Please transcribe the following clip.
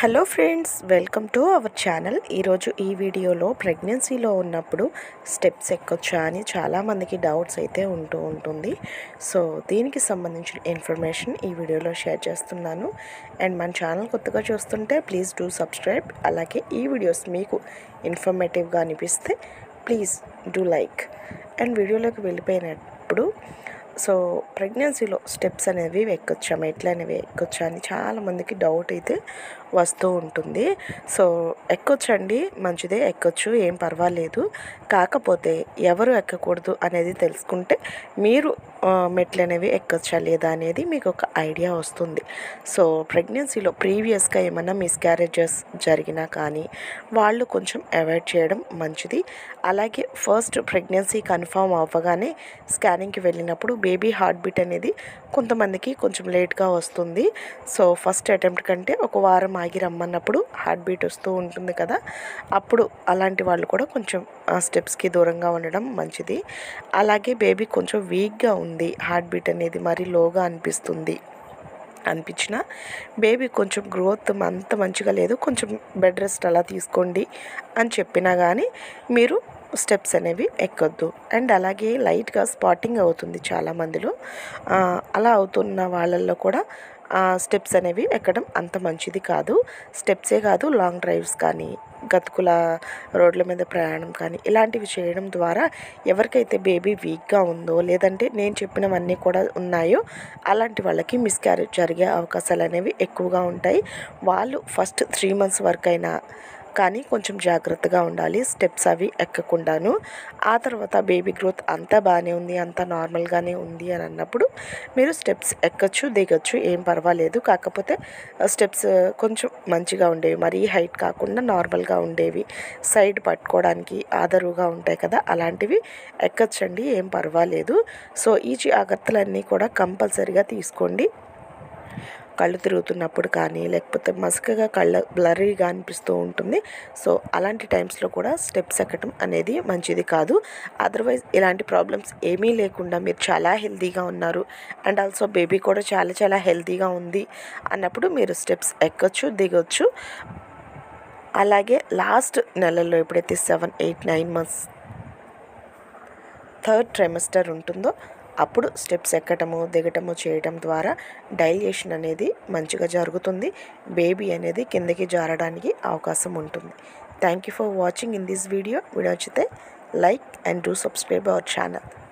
Hello friends, welcome to our channel. ఈరోజు ఈ వీడియోలో ప్రెగ్నెన్సీలో ఉన్నప్పుడు స్టెప్స్ ఎక్కొచ్చా అని చాలామందికి డౌట్స్ అయితే ఉంటుంది. సో దీనికి సంబంధించిన ఇన్ఫర్మేషన్ ఈ వీడియోలో షేర్ చేస్తున్నాను. అండ్ మన ఛానల్ కొత్తగా చూస్తుంటే ప్లీజ్ డూ సబ్స్క్రైబ్. అలాగే ఈ వీడియోస్ మీకు ఇన్ఫర్మేటివ్గా అనిపిస్తే ప్లీజ్ డూ లైక్. అండ్ వీడియోలోకి వెళ్ళిపోయినప్పుడు ప్రెగ్నెన్సీలో స్టెప్స్ అనేవి ఎక్కొచ్చా, మెట్లు అనేవి ఎక్కొచ్చా అని చాలామందికి డౌట్ అయితే వస్తూ ఉంటుంది. సో ఎక్కొచ్చండి, మంచిదే, ఎక్కొచ్చు, ఏం పర్వాలేదు. కాకపోతే ఎవరు ఎక్కకూడదు అనేది తెలుసుకుంటే మీరు మెట్లు అనేవి ఎక్కొచ్చా లేదా అనేది మీకు ఒక ఐడియా వస్తుంది. సో ప్రెగ్నెన్సీలో ప్రీవియస్గా ఏమైనా మిస్క్యారేజెస్ జరిగినా కానీ వాళ్ళు కొంచెం అవాయిడ్ చేయడం మంచిది. అలాగే ఫస్ట్ ప్రెగ్నెన్సీ కన్ఫర్మ్ అవ్వగానే స్కానింగ్కి వెళ్ళినప్పుడు బేబీ హార్ట్ బీట్ అనేది కొంతమందికి కొంచెం లేట్గా వస్తుంది. సో ఫస్ట్ అటెంప్ట్ కంటే ఒక వారం ఆగి రమ్మన్నప్పుడు హార్ట్ బీట్ వస్తూ ఉంటుంది కదా, అప్పుడు అలాంటి వాళ్ళు కూడా కొంచెం స్టెప్స్కి దూరంగా ఉండడం మంచిది. అలాగే బేబీ కొంచెం వీక్గా ఉంది, హార్ట్ బీట్ అనేది మరీ లోగా అనిపించిన బేబీ కొంచెం గ్రోత్ అంత మంచిగా లేదు, కొంచెం బెడ్ రెస్ట్ అలా తీసుకోండి అని చెప్పినా కానీ మీరు స్టెప్స్ అనేవి ఎక్కొద్దు. అండ్ అలాగే లైట్గా స్పాటింగ్ అవుతుంది చాలామందిలో, అలా అవుతున్న వాళ్ళల్లో కూడా స్టెప్స్ అనేవి ఎక్కడం అంత మంచిది కాదు. స్టెప్సే కాదు, లాంగ్ డ్రైవ్స్ కానీ, గతుకుల రోడ్ల మీద ప్రయాణం కానీ ఇలాంటివి చేయడం ద్వారా ఎవరికైతే బేబీ వీక్గా ఉందో లేదంటే నేను చెప్పినవన్నీ కూడా ఉన్నాయో అలాంటి వాళ్ళకి మిస్క్యారేజ్ జరిగే అవకాశాలు అనేవి ఎక్కువగా ఉంటాయి. వాళ్ళు ఫస్ట్ 3 months వరకైనా కానీ కొంచెం జాగ్రత్తగా ఉండాలి, స్టెప్స్ అవి ఎక్కకుండాను. ఆ తర్వాత బేబీ గ్రోత్ అంతా బాగానే ఉంది, అంతా నార్మల్గానే ఉంది అని అన్నప్పుడు మీరు స్టెప్స్ ఎక్కొచ్చు, దిగొచ్చు, ఏం పర్వాలేదు. కాకపోతే స్టెప్స్ కొంచెం మంచిగా ఉండేవి, మరీ హైట్ కాకుండా నార్మల్గా ఉండేవి, సైడ్ పట్టుకోవడానికి ఆదరుగా ఉంటాయి కదా, అలాంటివి ఎక్కొచ్చండి, ఏం పర్వాలేదు. సో ఈ జాగ్రత్తలన్నీ కూడా కంపల్సరీగా తీసుకోండి. కళ్ళు తిరుగుతున్నప్పుడు కానీ లేకపోతే మసకగా కళ్ళ బ్లర్రీగా అనిపిస్తూ ఉంటుంది. సో అలాంటి టైమ్స్లో కూడా స్టెప్స్ ఎక్కడం అనేది మంచిది కాదు. అదర్వైజ్ ఇలాంటి ప్రాబ్లమ్స్ ఏమీ లేకుండా మీరు చాలా హెల్తీగా ఉన్నారు అండ్ ఆల్సో బేబీ కూడా చాలా చాలా హెల్తీగా ఉంది అన్నప్పుడు మీరు స్టెప్స్ ఎక్కొచ్చు, దిగొచ్చు. అలాగే లాస్ట్ నెలల్లో ఎప్పుడైతే 7, 8, 9 months థర్డ్ ట్రైమెస్టర్ ఉంటుందో అప్పుడు స్టెప్స్ ఎక్కటము, దిగటము చేయడం ద్వారా డైజెషన్ అనేది మంచిగా జరుగుతుంది, బేబీ అనేది కిందకి జారడానికి అవకాశం ఉంటుంది. Thank you for watching in this video. నచ్చితే like and do subscribe our channel.